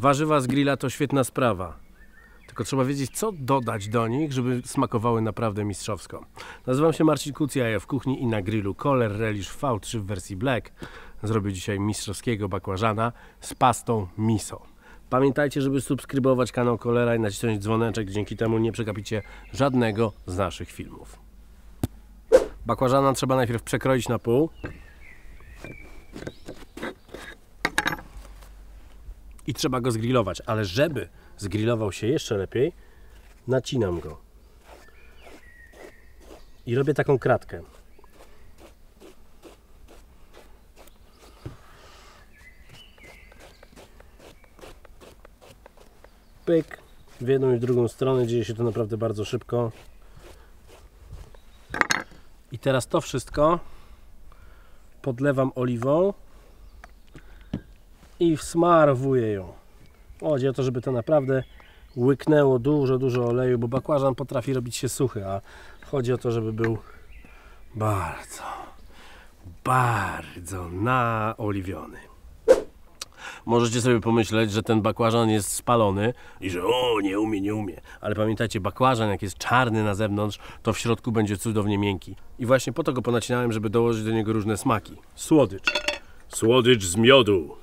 Warzywa z grilla to świetna sprawa. Tylko trzeba wiedzieć, co dodać do nich, żeby smakowały naprawdę mistrzowsko. Nazywam się Marcin Kucja, ja w kuchni i na grillu Kohler Relish V3 w wersji Black zrobię dzisiaj mistrzowskiego bakłażana z pastą miso. Pamiętajcie, żeby subskrybować kanał Kohlera i nacisnąć dzwoneczek, dzięki temu nie przegapicie żadnego z naszych filmów. Bakłażana trzeba najpierw przekroić na pół. I trzeba go zgrillować, ale żeby zgrillował się jeszcze lepiej, nacinam go. I robię taką kratkę. Pyk. W jedną i w drugą stronę dzieje się to naprawdę bardzo szybko. I teraz to wszystko podlewam oliwą i wsmarowuję ją. Chodzi o to, żeby to naprawdę łyknęło dużo oleju, bo bakłażan potrafi robić się suchy, a chodzi o to, żeby był bardzo naoliwiony. Możecie sobie pomyśleć, że ten bakłażan jest spalony i że nie umie. Ale pamiętajcie, bakłażan jak jest czarny na zewnątrz, to w środku będzie cudownie miękki. I właśnie po to go ponacinałem, żeby dołożyć do niego różne smaki. Słodycz z miodu.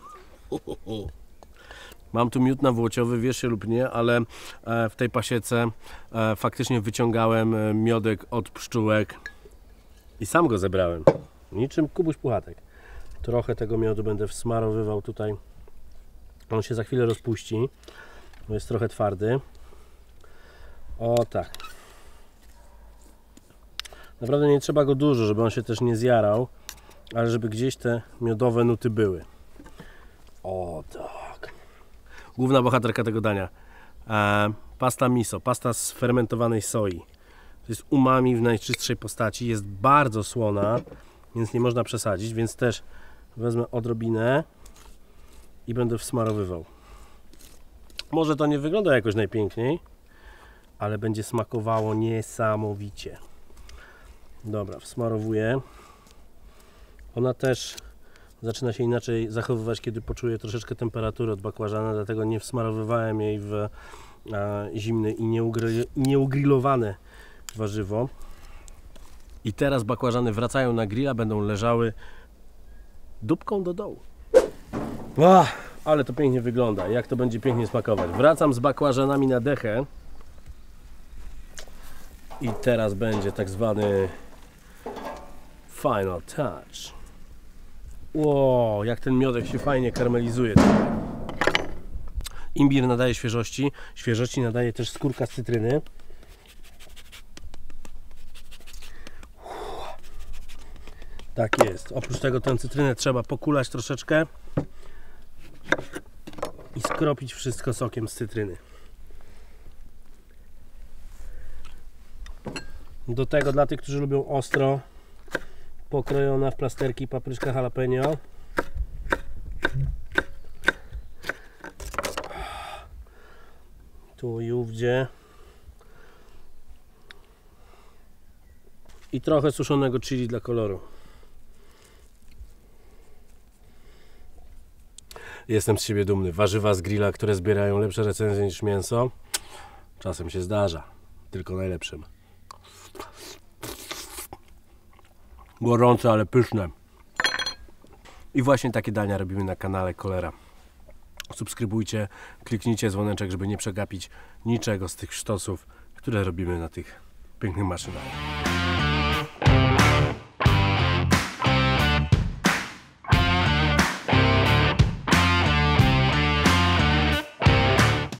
Mam tu miód nawłociowy, wiesz się lub nie, ale w tej pasiece faktycznie wyciągałem miodek od pszczółek i sam go zebrałem. Niczym Kubuś Puchatek. Trochę tego miodu będę wsmarowywał tutaj. On się za chwilę rozpuści, bo jest trochę twardy. O tak. Naprawdę nie trzeba go dużo, żeby on się też nie zjarał, ale żeby gdzieś te miodowe nuty były. O tak. Główna bohaterka tego dania. Pasta miso, pasta z fermentowanej soi. To jest umami w najczystszej postaci. Jest bardzo słona, więc nie można przesadzić, więc też wezmę odrobinę i będę wsmarowywał. Może to nie wygląda jakoś najpiękniej, ale będzie smakowało niesamowicie. Dobra, wsmarowuję. Ona też zaczyna się inaczej zachowywać, kiedy poczuje troszeczkę temperatury od bakłażana, dlatego nie wsmarowywałem jej w zimne i nieugrillowane warzywo. I teraz bakłażany wracają na grilla, będą leżały dupką do dołu. Ale to pięknie wygląda, jak to będzie pięknie smakować. Wracam z bakłażanami na dechę i teraz będzie tak zwany final touch. Wow, jak ten miodek się fajnie karmelizuje. Imbir nadaje świeżości nadaje też skórka z cytryny. Tak jest. Oprócz tego tę cytrynę trzeba pokulać troszeczkę i skropić wszystko sokiem z cytryny. Do tego dla tych, którzy lubią ostro, pokrojona w plasterki papryczka jalapeno. Tu i ówdzie. I trochę suszonego chili dla koloru. Jestem z siebie dumny. Warzywa z grilla, które zbierają lepsze recenzje niż mięso. Czasem się zdarza. Tylko najlepszym. Gorące, ale pyszne. I właśnie takie dania robimy na kanale Kohlera. Subskrybujcie, kliknijcie dzwoneczek, żeby nie przegapić niczego z tych sztosów, które robimy na tych pięknych maszynach.